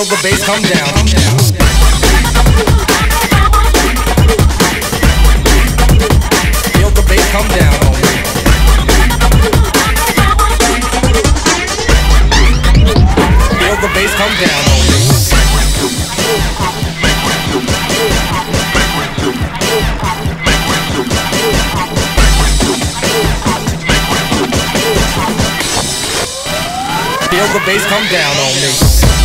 the bass come down. Feel the bass come down on me. Feel the bass come down on me. Feel the bass come down on me.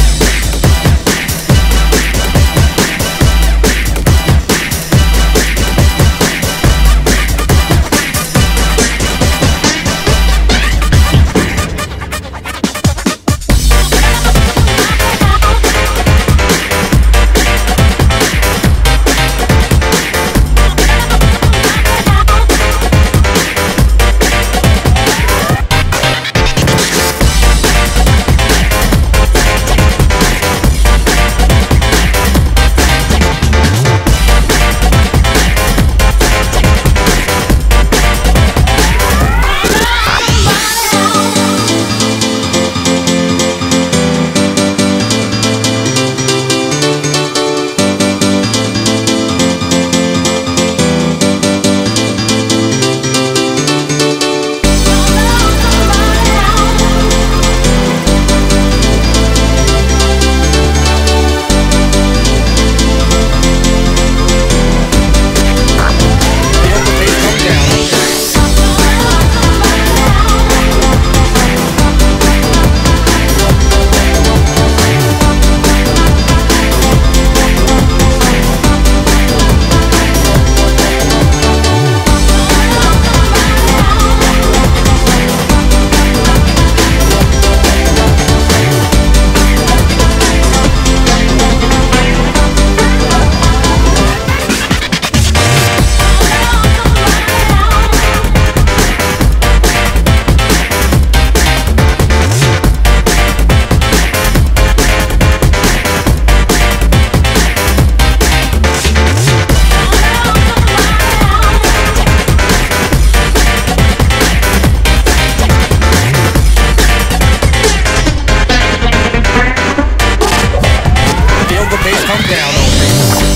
Come down on me.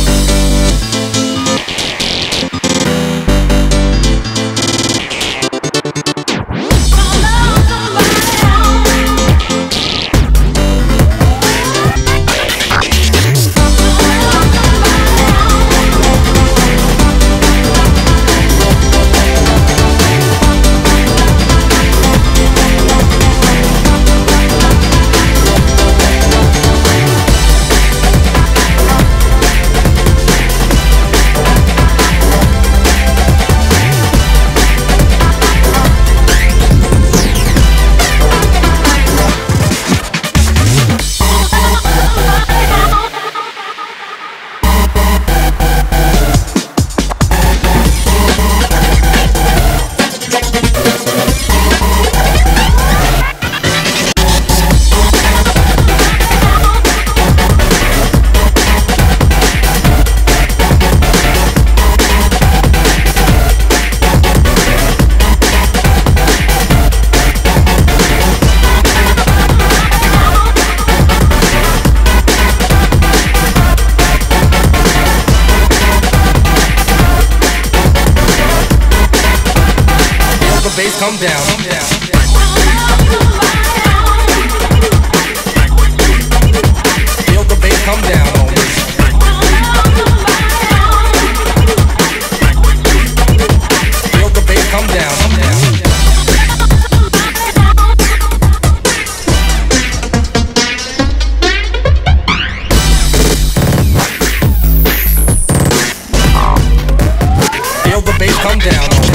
Bass come down. Feel the bass come down on me. Feel the bass come down. Feel the bass come down on me.